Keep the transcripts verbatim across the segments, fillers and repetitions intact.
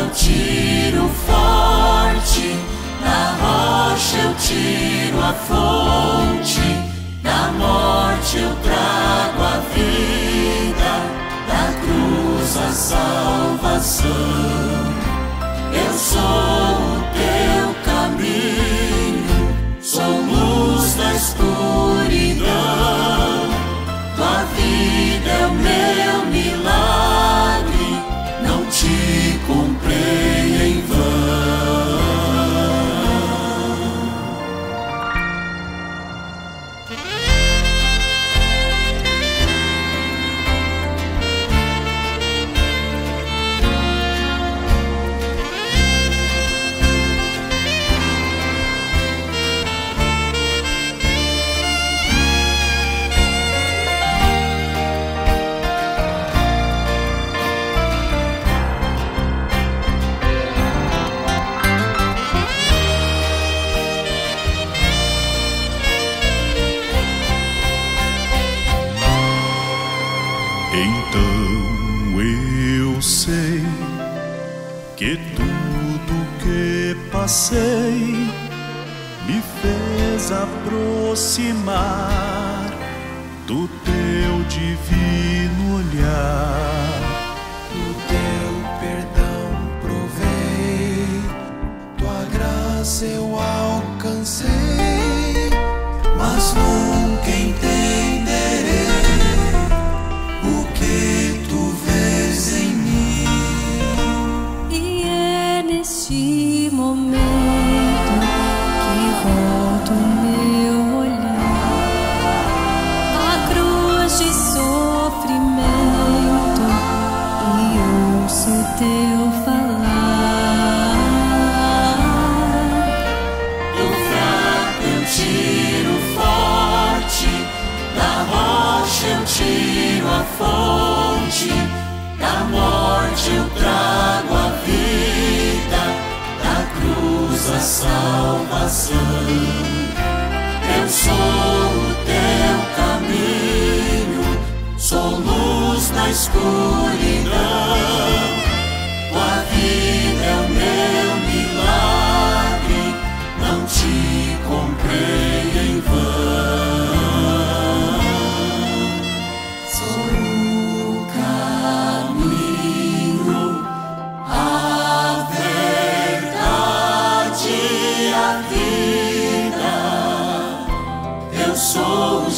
eu tiro forte, da rocha eu tiro a fonte, da morte eu trago a vida, da cruz a salvação. Eu sou o teu caminho, sou luz na escuridão. Tua vida é o meu milagre, não te comprei em vão. Então eu sei que tudo que passei me fez aproximar do teu divino olhar. Do teu perdão provei, tua graça eu alcancei, mas nunca entenderei o que tu vês em mim. E é neste momento que volto meu olhar à cruz de sofrimento e ouço teu falar. Do fraco eu tiro forte, da rocha eu tiro a fonte, da morte eu trago a vida, da cruz a salvação. Eu sou o teu caminho, sou luz na escuridão. Tua vida é o meu milagre, não te comprei em vão. Sou o caminho, a verdade e a vida. Eu sou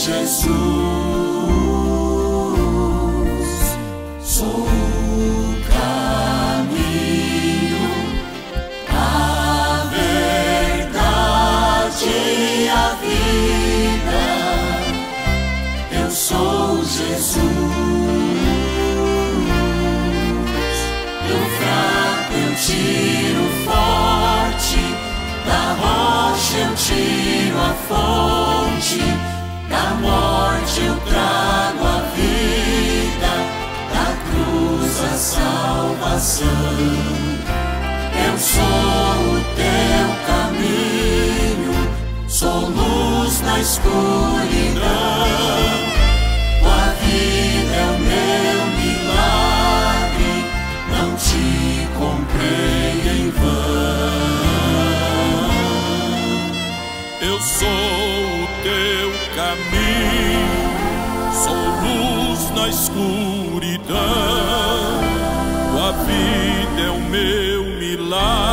Jesus. Sou o caminho, a verdade e a vida. Eu sou Jesus. Do fraco eu tiro forte, da rocha eu tiro a fonte, da morte eu trago a vida, da cruz a salvação. Eu sou o teu caminho, sou luz na escuridão. Tua vida é o meu milagre, não te comprei em vão. Eu sou o teu caminho, sou luz na escuridão. Tua vida é o meu milagre,